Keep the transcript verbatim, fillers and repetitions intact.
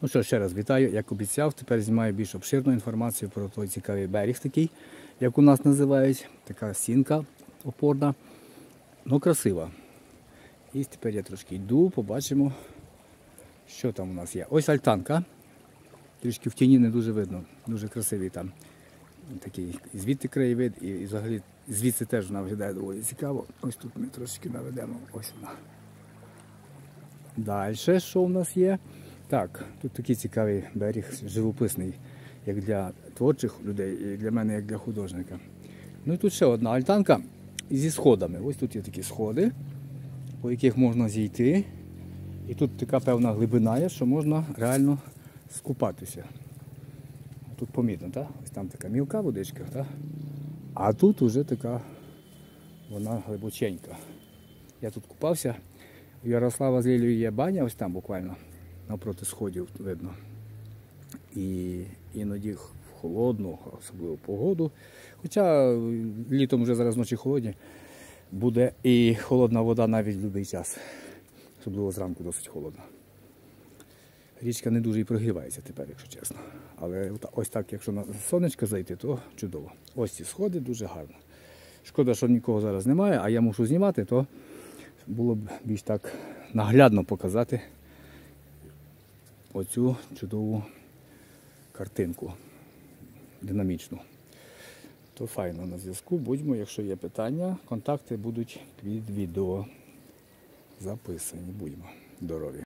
Ну що, ще раз вітаю, як обіцяв, тепер знімаю більш обширну інформацію про той цікавий берег такий, як у нас називають. Така стінка опорна, ну красива. І тепер я трошки йду, побачимо, що там у нас є. Ось альтанка, трішки в тіні не дуже видно, дуже красивий там такий звідти краєвид, і, і взагалі звідси теж вона виглядає доволі цікаво. Ось тут ми трошки наведемо, ось вона. Далі, що у нас є? Так, тут такий цікавий берег, живописний, як для творчих людей, і для мене, як для художника. Ну і тут ще одна альтанка зі сходами. Ось тут є такі сходи, по яких можна зійти. І тут така певна глибина є, що можна реально скупатися. Тут помітно, так? Ось там така мілка водичка, так? А тут уже така, вона глибоченька. Я тут купався. У Ярослава з Лілією є баня, ось там буквально, навпроти сходів видно. І іноді в холодну, особливо погоду. Хоча літом вже зараз ночі холодні, буде і холодна вода навіть в будь-який час. Особливо зранку досить холодно. Річка не дуже і прогрівається тепер, якщо чесно. Але ось так, якщо на сонечко зайти, то чудово. Ось ці сходи дуже гарно. Шкода, що нікого зараз немає, а я мушу знімати, то було б більш так наглядно показати оцю чудову картинку, динамічну. То файно, на зв'язку будьмо, якщо є питання, контакти будуть під відео записані. Будьмо здорові.